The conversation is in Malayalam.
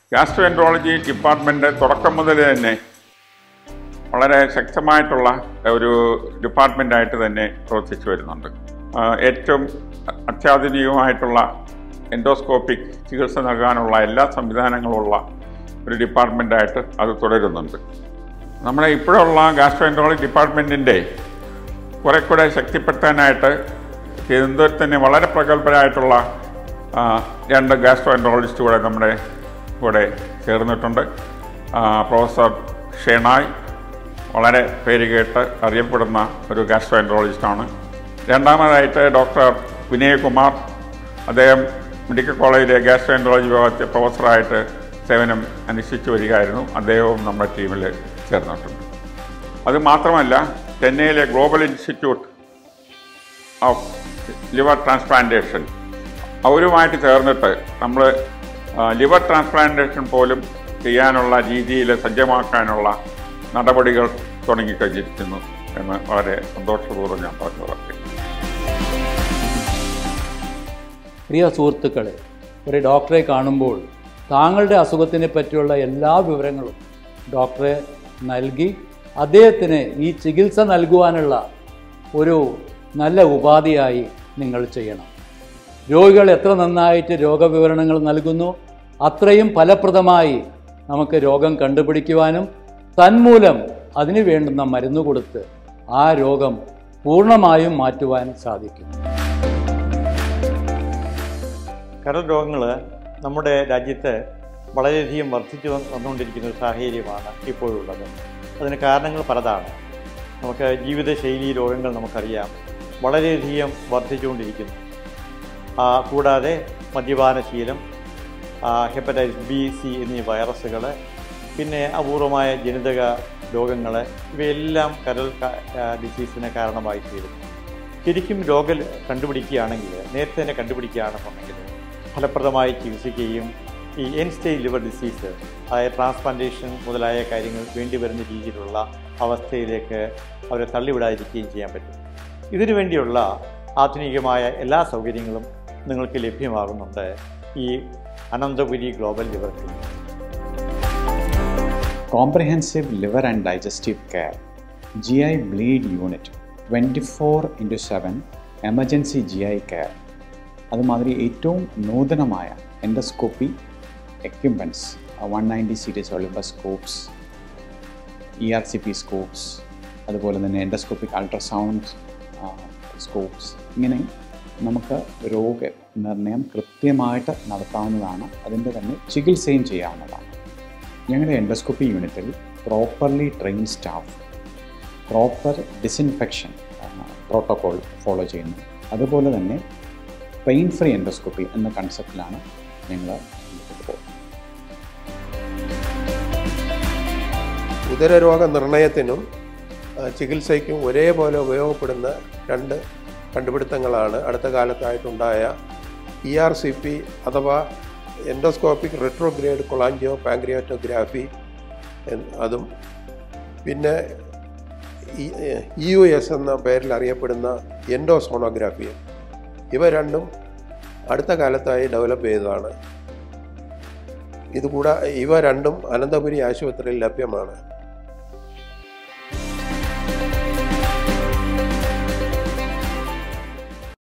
ഗാസ്ട്രോഎൻട്രോളജി ഡിപ്പാർട്ട്മെൻറ്റ് തുടക്കം മുതൽ തന്നെ വളരെ ശക്തമായിട്ടുള്ള ഒരു ഡിപ്പാർട്ട്മെൻറ്റായിട്ട് തന്നെ പ്രവർത്തിച്ചു വരുന്നുണ്ട്. ഏറ്റവും അത്യാധുനികമായിട്ടുള്ള എൻഡോസ്കോപ്പിക് ചികിത്സ നൽകാനുള്ള എല്ലാ സംവിധാനങ്ങളുമുള്ള ഒരു ഡിപ്പാർട്ട്മെൻറ്റായിട്ട് അത് തുടരുന്നുണ്ട്. നമ്മുടെ ഇപ്പോഴുള്ള ഗാസ്ട്രോഎൻട്രോളജി ഡിപ്പാർട്ട്മെൻറ്റിൻ്റെ കുറെ കൂടെ ശക്തിപ്പെടുത്താനായിട്ട് തിരുവനന്തപുരത്ത് തന്നെ വളരെ പ്രഗത്ഭരായിട്ടുള്ള 2 ഗാസ്ട്രോഎൻട്രോളജിസ്റ്റ് കൂടെ നമ്മുടെ കൂടെ ചേർന്നിട്ടുണ്ട്. പ്രൊഫസർ ഷേണായ് വളരെ പേരുകേട്ട് അറിയപ്പെടുന്ന ഒരു ഗാസ്ട്രോഎൻട്രോളജിസ്റ്റാണ്. രണ്ടാമതായിട്ട് ഡോക്ടർ വിനയകുമാർ, അദ്ദേഹം മെഡിക്കൽ കോളേജിലെ ഗാസ്ട്രോഎൻട്രോളജി വിഭാഗത്തെ പ്രൊഫസറായിട്ട് സേവനം അനുഷ്ഠിച്ചു വരികയായിരുന്നു. അദ്ദേഹവും നമ്മുടെ ടീമിൽ ചേർന്നിട്ടുണ്ട്. അതുമാത്രമല്ല, ചെന്നൈയിലെ global institute of liver transplantation അവരുമായിട്ട് ചേർന്നിട്ട് നമ്മൾ ലിവർ ട്രാൻസ്പ്ലാന്റേഷൻ പോലും ചെയ്യാനുള്ള രീതിയിൽ സജ്ജമാക്കാനുള്ള നടപടികൾ തുടങ്ങിക്കഴിഞ്ഞിരിക്കുന്നു എന്ന് വളരെ സന്തോഷപൂർവ്വം ഞാൻ പറഞ്ഞു പറഞ്ഞു. പ്രിയ സുഹൃത്തുക്കളെ, ഒരു ഡോക്ടറെ കാണുമ്പോൾ താങ്കളുടെ അസുഖത്തിനെ പറ്റിയുള്ള എല്ലാ വിവരങ്ങളും ഡോക്ടറെ നൽകി അദ്ദേഹത്തിന് ഈ ചികിത്സ നൽകുവാനുള്ള ഒരു നല്ല ഉപാധിയായി നിങ്ങൾ ചെയ്യണം. രോഗികൾ എത്ര നന്നായിട്ട് രോഗവിവരണങ്ങൾ നൽകുന്നു, അത്രയും ഫലപ്രദമായി നമുക്ക് രോഗം കണ്ടുപിടിക്കുവാനും തന്മൂലം അതിനു വേണ്ടുന്ന മരുന്ന് കൊടുത്ത് ആ രോഗം പൂർണ്ണമായും മാറ്റുവാൻ സാധിക്കും. കരൾ രോഗങ്ങൾ നമ്മുടെ രാജ്യത്ത് വളരെയധികം വർദ്ധിച്ചു വന്നുകൊണ്ടിരിക്കുന്ന ഒരു സാഹചര്യമാണ് ഇപ്പോഴുള്ളത്. അതിന് കാരണങ്ങൾ പലതാണ്. നമുക്ക് ജീവിതശൈലി രോഗങ്ങൾ നമുക്കറിയാം, വളരെയധികം വർദ്ധിച്ചുകൊണ്ടിരിക്കുന്നു. കൂടാതെ മദ്യപാനശീലം, ഹെപ്പറ്റൈറ്റിസ് ബി, സി എന്നീ വൈറസുകൾ, പിന്നെ അപൂർവമായ ജനിതക രോഗങ്ങൾ, ഇവയെല്ലാം കരൾ ഡിസീസിന് കാരണമായി തീരുന്നു. ശരിക്കും രോഗം കണ്ടുപിടിക്കുകയാണെങ്കിൽ, നേരത്തെ തന്നെ കണ്ടുപിടിക്കുകയാണെന്നുണ്ടെങ്കിൽ ഫലപ്രദമായി ചികിത്സിക്കുകയും ഈ എൻഡ് സ്റ്റേജ് ലിവർ ഡിസീസ്, അതായത് ട്രാൻസ്പ്ലാന്റേഷൻ മുതലായ കാര്യങ്ങൾ വേണ്ടിവരുന്ന രീതിയിലുള്ള അവസ്ഥയിലേക്ക് അവരെ തള്ളിവിടാതിരിക്കുകയും ചെയ്യാൻ പറ്റും. ഇതിനു വേണ്ടിയുള്ള ആധുനികമായ എല്ലാ സൗകര്യങ്ങളും നിങ്ങൾക്ക് ലഭ്യമാകുന്നുണ്ട് ഈ Ananthapuri global liver clinic. Comprehensive liver and digestive care, GI bleed unit, 24/7 emergency GI care, അതുമാതിരി ഏറ്റവും നൂതനമായ endoscopy equipments, 190 series Olympus scopes, ERCP scopes, അതുപോലെ തന്നെ എൻഡോസ്കോപ്പിക് അൾട്രാസൗണ്ട് സ്കോപ്സ്, ഇങ്ങനെ നമുക്ക് രോഗനിർണയം കൃത്യമായിട്ട് നടത്താവുന്നതാണ്. അതിൻ്റെ തന്നെ ചികിത്സയും ചെയ്യാവുന്നതാണ്. ഞങ്ങളുടെ എൻഡോസ്കോപ്പി യൂണിറ്റിൽ properly train staff proper disinfection protocol follow ചെയ്യുന്നു. അതുപോലെ തന്നെ പെയിൻ ഫ്രീ എൻഡോസ്കോപ്പി എന്ന കൺസെപ്റ്റിലാണ് ഞങ്ങൾ മുന്നോട്ട് പോകുന്നത്. ഉദരരോഗ നിർണയത്തിനും ചികിത്സയ്ക്കും ഒരേപോലെ ഉപയോഗപ്പെടുന്ന 2 കണ്ടുപിടുത്തങ്ങളാണ് അടുത്ത കാലത്തായിട്ടുണ്ടായ ERCP അഥവാ എൻഡോസ്കോപ്പിക് റിട്രോഗ്രേഡ് കൊളാഞ്ചിയോ പാങ്ക്രിയാറ്റോഗ്രാഫി, അതും പിന്നെ EUS എന്ന പേരിൽ അറിയപ്പെടുന്ന എൻഡോസോണോഗ്രാഫിയും. ഇവ രണ്ടും അടുത്ത കാലത്തായി ഡെവലപ്പ് ചെയ്തതാണ്. ഇവ രണ്ടും അനന്തപുരി ആശുപത്രിയിൽ ലഭ്യമാണ്.